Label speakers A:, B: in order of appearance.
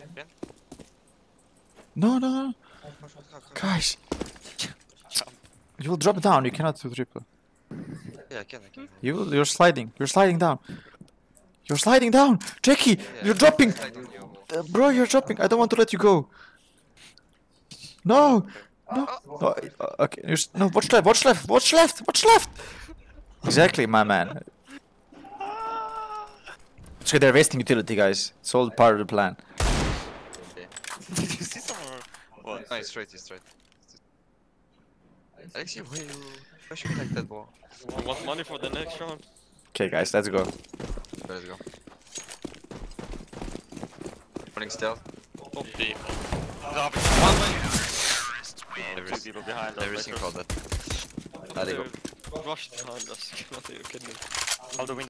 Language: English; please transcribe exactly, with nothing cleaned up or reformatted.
A: No, no, no. Guys. You will drop down, you cannot do triple.
B: Yeah, I can, I can.
A: You will, you're sliding, you're sliding down. You're sliding down! Jackie!
B: Yeah,
A: You're dropping!
B: I don't know.
A: Uh, bro, you're dropping! I don't want to let you go! No! No! no uh, okay, you're s no, watch left, watch left, watch left, watch left! Exactly, my man. So they're wasting utility, guys. It's all part of the plan.
B: Okay.
C: Did you see someone? What?
B: No, he's straight, he's straight. Alexi, why you push me like that, bro?
C: You want money for the next round?
A: Okay, guys, let's go.
B: Let's go. Running stealth.
C: Oh, B.
B: One
C: Oh, two people behind us.
B: Everything
C: like
B: called
C: us.
B: that. There they go.
C: They rushed behind us. Are you kidding me? Out the window.